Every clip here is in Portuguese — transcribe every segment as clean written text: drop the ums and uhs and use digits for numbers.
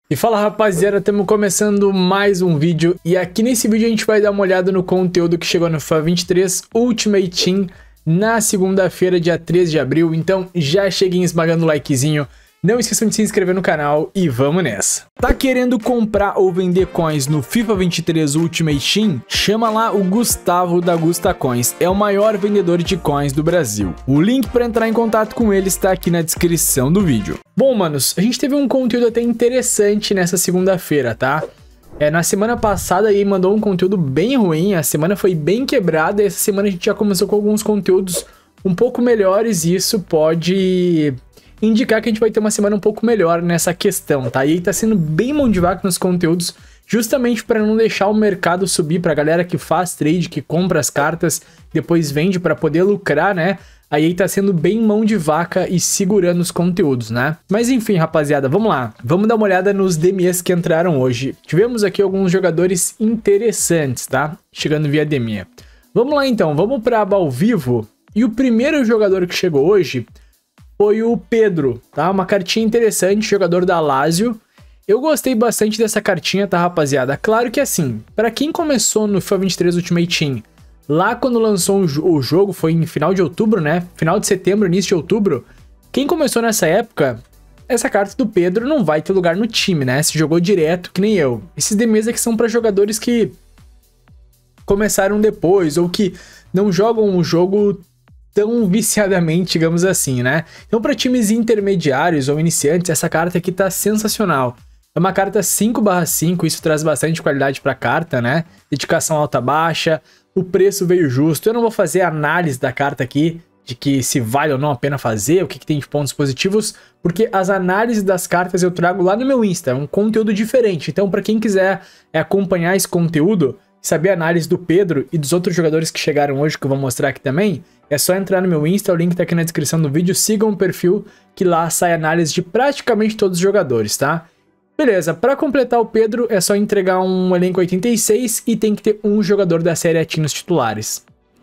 E fala rapaziada, estamos começando mais um vídeo e aqui nesse vídeo a gente vai dar uma olhada no conteúdo que chegou no FIFA 23 Ultimate Team na segunda-feira, dia 13 de abril, então já cheguem esmagando o likezinho, não esqueçam de se inscrever no canal e vamos nessa. Tá querendo comprar ou vender coins no FIFA 23 Ultimate Team? Chama lá o Gustavo da Gusta Coins, é o maior vendedor de coins do Brasil. O link para entrar em contato com ele está aqui na descrição do vídeo. Bom, manos, a gente teve um conteúdo até interessante nessa segunda-feira, tá? Na semana passada aí mandou um conteúdo bem ruim, a semana foi bem quebrada e essa semana a gente já começou com alguns conteúdos um pouco melhores e isso pode indicar que a gente vai ter uma semana um pouco melhor nessa questão, tá? E aí tá sendo bem mão de vaca nos conteúdos, justamente para não deixar o mercado subir, pra galera que faz trade, que compra as cartas, depois vende para poder lucrar, né? Aí tá sendo bem mão de vaca e segurando os conteúdos, né? Mas enfim, rapaziada, vamos lá. Vamos dar uma olhada nos DMEs que entraram hoje. Tivemos aqui alguns jogadores interessantes, tá? Chegando via DME. Vamos lá então, vamos pra aba ao vivo. E o primeiro jogador que chegou hoje foi o Pedro, tá? Uma cartinha interessante, jogador da Lazio. Eu gostei bastante dessa cartinha, tá, rapaziada? Claro que assim, pra quem começou no FIFA 23 Ultimate Team, lá quando lançou o jogo, foi em final de outubro, né? Final de setembro, início de outubro. Quem começou nessa época, essa carta do Pedro não vai ter lugar no time, né? Se jogou direto, que nem eu. Esses DMs aqui são pra jogadores que começaram depois, ou que não jogam o jogo tão viciadamente, digamos assim, né? Então, para times intermediários ou iniciantes, essa carta aqui tá sensacional. É uma carta 5/5, isso traz bastante qualidade pra carta, né? Dedicação alta-baixa, o preço veio justo. Eu não vou fazer análise da carta aqui, de que se vale ou não a pena fazer, o que tem de pontos positivos, porque as análises das cartas eu trago lá no meu Insta, é um conteúdo diferente. Então, para quem quiser acompanhar esse conteúdo, saber a análise do Pedro e dos outros jogadores que chegaram hoje, que eu vou mostrar aqui também, é só entrar no meu Insta, o link tá aqui na descrição do vídeo, sigam o perfil, que lá sai análise de praticamente todos os jogadores, tá? Beleza, para completar o Pedro é só entregar um elenco 86 e tem que ter um jogador da série A nos titulares.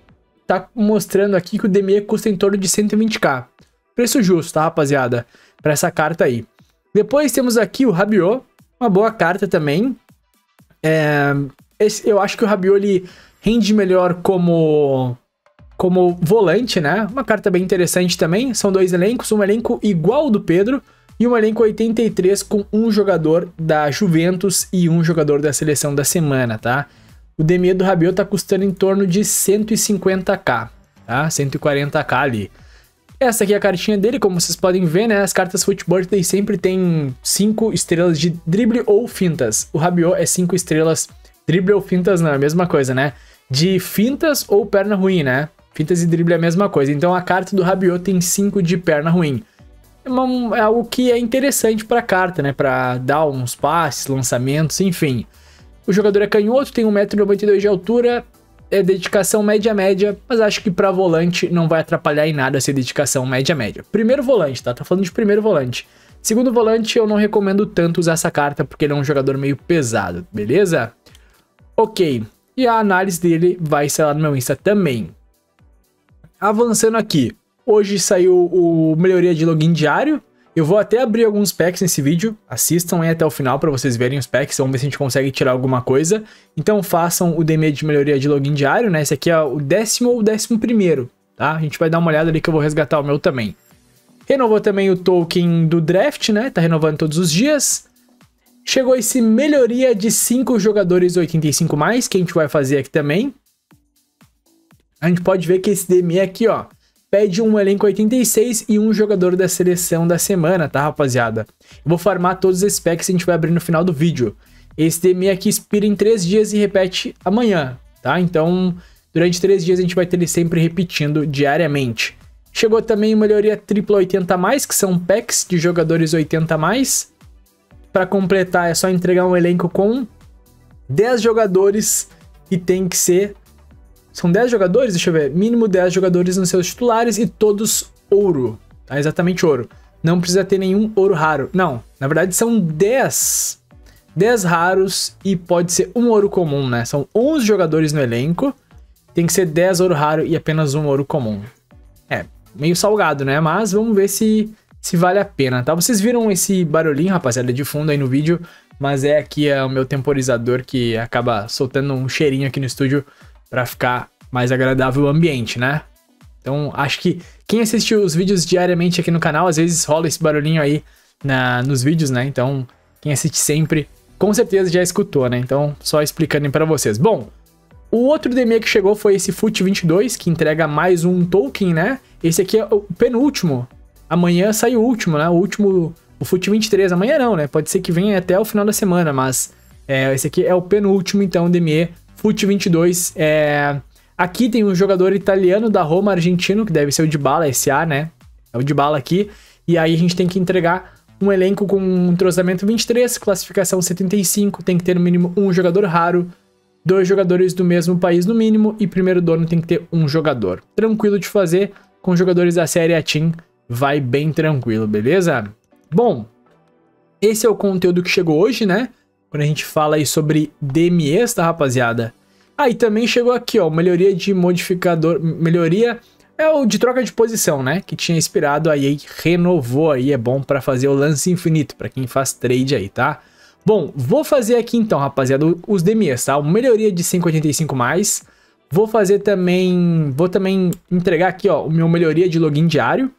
Tá mostrando aqui que o DME custa em torno de 120k. Preço justo, tá, rapaziada? Para essa carta aí. Depois temos aqui o Rabiot, uma boa carta também. Eu acho que o Rabiot ele rende melhor como volante, né? Uma carta bem interessante também. São dois elencos, um elenco igual ao do Pedro e um elenco 83 com um jogador da Juventus e um jogador da seleção da semana, tá? O DME do Rabiot tá custando em torno de 150k, tá? 140k ali. Essa aqui é a cartinha dele, como vocês podem ver, né? As cartas Foot Birthday sempre tem 5 estrelas de drible ou fintas. O Rabiot é 5 estrelas, drible ou fintas não, é a mesma coisa, né? De fintas ou perna ruim, né? Fintas e drible é a mesma coisa. Então a carta do Rabiot tem 5 de perna ruim. É algo que é interessante para a carta, né? Para dar uns passes, lançamentos, enfim. O jogador é canhoto, tem 1,92 m de altura, é dedicação média-média, mas acho que para volante não vai atrapalhar em nada ser dedicação média-média. Primeiro volante, tá? Tá falando de primeiro volante. Segundo volante, eu não recomendo tanto usar essa carta porque ele é um jogador meio pesado, beleza? Ok. E a análise dele vai ser lá no meu Insta também. Avançando aqui, hoje saiu o melhoria de login diário. Eu vou até abrir alguns packs nesse vídeo, assistam aí até o final para vocês verem os packs, vamos ver se a gente consegue tirar alguma coisa. Então façam o DME de melhoria de login diário, né? Esse aqui é o 10º ou 11º, tá? A gente vai dar uma olhada ali que eu vou resgatar o meu também. Renovou também o token do draft, né? Tá renovando todos os dias. Chegou esse melhoria de 5 jogadores 85+, que a gente vai fazer aqui também. A gente pode ver que esse DME aqui, ó, pede um elenco 86 e um jogador da seleção da semana, tá, rapaziada? Eu vou farmar todos esses packs que a gente vai abrir no final do vídeo. Esse DME aqui expira em 3 dias e repete amanhã, tá? Então, durante 3 dias a gente vai ter ele sempre repetindo diariamente. Chegou também melhoria tripla 80+, que são packs de jogadores 80+. Para completar, é só entregar um elenco com 10 jogadores e tem que ser... São 10 jogadores, deixa eu ver, mínimo 10 jogadores nos seus titulares e todos ouro, tá? Exatamente ouro. Não precisa ter nenhum ouro raro. Não, na verdade são 10 raros e pode ser um ouro comum, né? São 11 jogadores no elenco, tem que ser 10 ouro raro e apenas um ouro comum. É, meio salgado, né? Mas vamos ver se se vale a pena, tá? Vocês viram esse barulhinho, rapaziada, de fundo aí no vídeo, mas é aqui o meu temporizador que acaba soltando um cheirinho aqui no estúdio pra ficar mais agradável o ambiente, né? Então, acho que quem assistiu os vídeos diariamente aqui no canal, às vezes rola esse barulhinho aí nos vídeos, né? Então, quem assiste sempre, com certeza já escutou, né? Então, só explicando pra vocês. Bom, o outro DME que chegou foi esse FUT 22, que entrega mais um token, né? Esse aqui é o penúltimo. Amanhã sai o último, né? O FUT 23. Amanhã não, né? Pode ser que venha até o final da semana, mas esse aqui é o penúltimo, então, DME FUT 22. Aqui tem um jogador italiano da Roma, argentino, que deve ser o Dybala, SA, né? É o Dybala aqui. E aí a gente tem que entregar um elenco com um entrosamento 23, classificação 75, tem que ter no mínimo um jogador raro, 2 jogadores do mesmo país no mínimo, e primeiro dono tem que ter um jogador. Tranquilo de fazer, com jogadores da série A Team, vai bem tranquilo, beleza? Bom, esse é o conteúdo que chegou hoje, né? Quando a gente fala aí sobre DMEs, tá, rapaziada? E também chegou aqui, ó, melhoria de modificador, melhoria é o de troca de posição, né? Que tinha expirado, aí renovou aí, é bom pra fazer o lance infinito, pra quem faz trade aí, tá? Bom, vou fazer aqui então, rapaziada, os DMEs, tá? Uma melhoria de 5,85+. Vou fazer também, vou também entregar aqui, ó, o meu melhoria de login diário.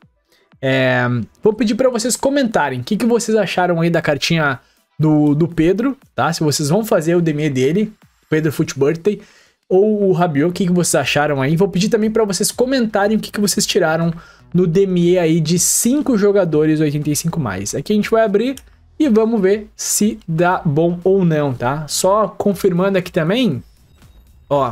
Vou pedir para vocês comentarem o que vocês acharam aí da cartinha do Pedro, tá? Se vocês vão fazer o DME dele, Pedro FUT Birthday, ou o Rabiot, o que vocês acharam aí. Vou pedir também para vocês comentarem o que vocês tiraram no DME aí de 5 jogadores 85+. Aqui a gente vai abrir e vamos ver se dá bom ou não, tá? Só confirmando aqui também, ó,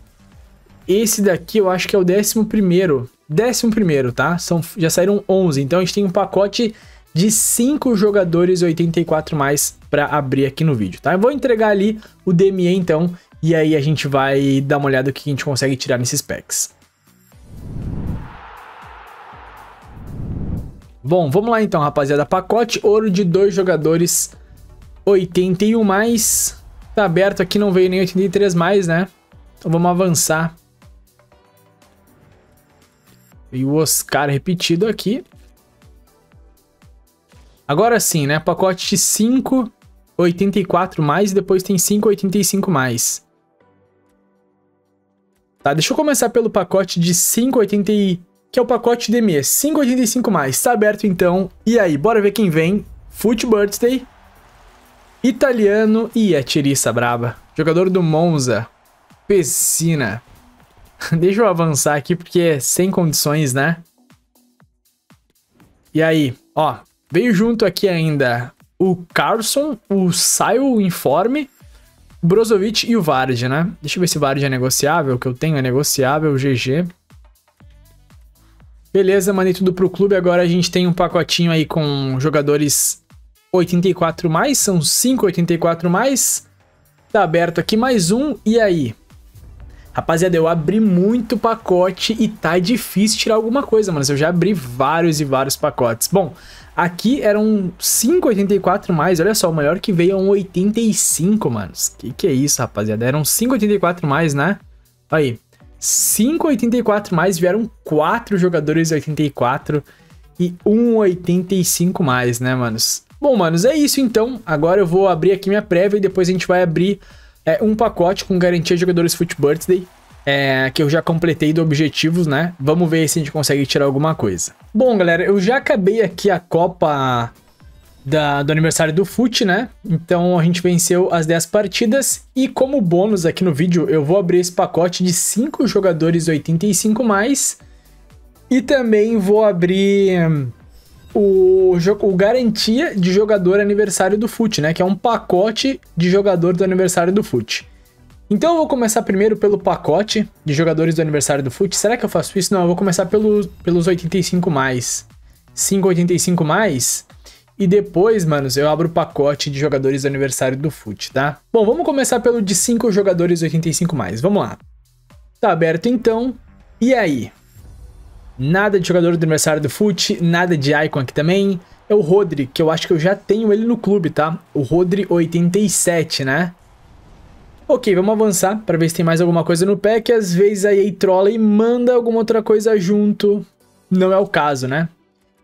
esse daqui eu acho que é o 11º. 11º, tá? Já saíram 11, então a gente tem um pacote de 5 jogadores 84+ para abrir aqui no vídeo, tá? Eu vou entregar ali o DME então, e aí a gente vai dar uma olhada no que a gente consegue tirar nesses packs. Bom, vamos lá então, rapaziada. Pacote ouro de 2 jogadores 81+. Tá aberto aqui, não veio nem 83+, né? Então vamos avançar. E o Oscar repetido aqui. Agora sim, né? Pacote de 5 84+, e depois tem 5 85+. Tá, deixa eu começar pelo pacote de 5,80, que é o pacote DME, 5,85+. Tá aberto então. E aí, bora ver quem vem. FUT Birthday, italiano e a tiriça braba. Jogador do Monza, Pessina. Deixa eu avançar aqui porque é sem condições, né? E aí, ó, veio junto aqui ainda o Carlson, o Sail Informe, o Brozovic e o Vardy, né? Deixa eu ver se o Vardy é negociável, o que eu tenho é negociável, GG. Beleza, mandei tudo pro clube, agora a gente tem um pacotinho aí com jogadores 84+, são 5 84+. Tá aberto aqui mais um, e aí? Rapaziada, eu abri muito pacote e tá difícil tirar alguma coisa, mano. Eu já abri vários e vários pacotes. Bom, aqui eram 5,84+. Olha só, o melhor que veio é um 85, manos. Que é isso, rapaziada? Eram 5,84+, né? Aí, 5,84+, vieram 4 jogadores 84 e um 85+, né, manos? Bom, manos, é isso então. Agora eu vou abrir aqui minha prévia e depois a gente vai abrir um pacote com garantia de jogadores FUT Birthday, que eu já completei do objetivos, né? Vamos ver se a gente consegue tirar alguma coisa. Bom, galera, eu já acabei aqui a Copa do aniversário do FUT, né? Então a gente venceu as 10 partidas e como bônus aqui no vídeo eu vou abrir esse pacote de 5 jogadores 85+, e também vou abrir o garantia de jogador aniversário do FUT, né? Que é um pacote de jogador do aniversário do FUT. Então eu vou começar primeiro pelo pacote de jogadores do aniversário do FUT. Será que eu faço isso? Não, eu vou começar pelos 85+. 5,85+. E depois, manos, eu abro o pacote de jogadores do aniversário do FUT, tá? Bom, vamos começar pelo de 5 jogadores 85+. Vamos lá. Tá aberto então. E aí? Nada de jogador do aniversário do FUT, nada de Icon aqui também. É o Rodri, que eu acho que eu já tenho ele no clube, tá? O Rodri 87, né? Ok, vamos avançar para ver se tem mais alguma coisa no pack. Às vezes a EA trola e manda alguma outra coisa junto. Não é o caso, né?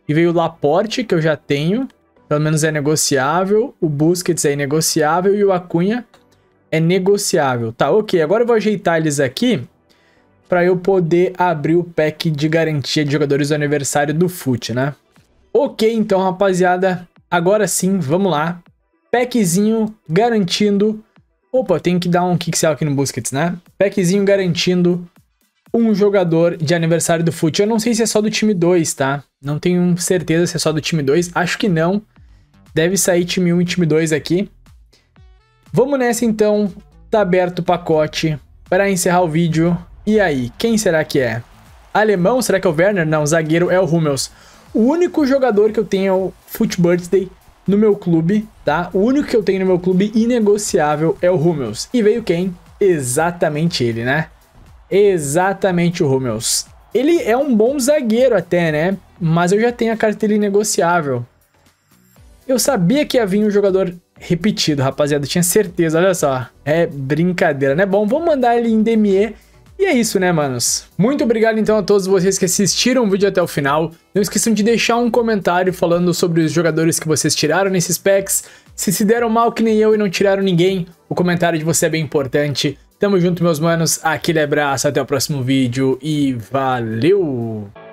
E veio o Laporte, que eu já tenho. Pelo menos é negociável. O Busquets é negociável. E o Acunha é negociável. Tá, ok. Agora eu vou ajeitar eles aqui para eu poder abrir o pack de garantia de jogadores do aniversário do FUT, né? Ok, então, rapaziada. Agora sim, vamos lá. Packzinho garantindo... Opa, tem que dar um kick-sell aqui no Busquets, né? Packzinho garantindo um jogador de aniversário do FUT. Eu não sei se é só do time 2, tá? Não tenho certeza se é só do time 2. Acho que não. Deve sair time 1 e time 2 aqui. Vamos nessa, então. Tá aberto o pacote para encerrar o vídeo. E aí, quem será que é? Alemão? Será que é o Werner? Não, o zagueiro é o Hummels. O único jogador que eu tenho é o FUT Birthday no meu clube, tá? O único que eu tenho no meu clube inegociável é o Hummels. E veio quem? Exatamente ele, né? Exatamente o Hummels. Ele é um bom zagueiro até, né? Mas eu já tenho a carteira inegociável. Eu sabia que ia vir um jogador repetido, rapaziada. Eu tinha certeza, olha só. É brincadeira, né? Bom, vamos mandar ele em DME. E é isso, né, manos? Muito obrigado, então, a todos vocês que assistiram o vídeo até o final. Não esqueçam de deixar um comentário falando sobre os jogadores que vocês tiraram nesses packs. Se deram mal que nem eu e não tiraram ninguém, o comentário de você é bem importante. Tamo junto, meus manos. Aquele abraço, até o próximo vídeo e valeu!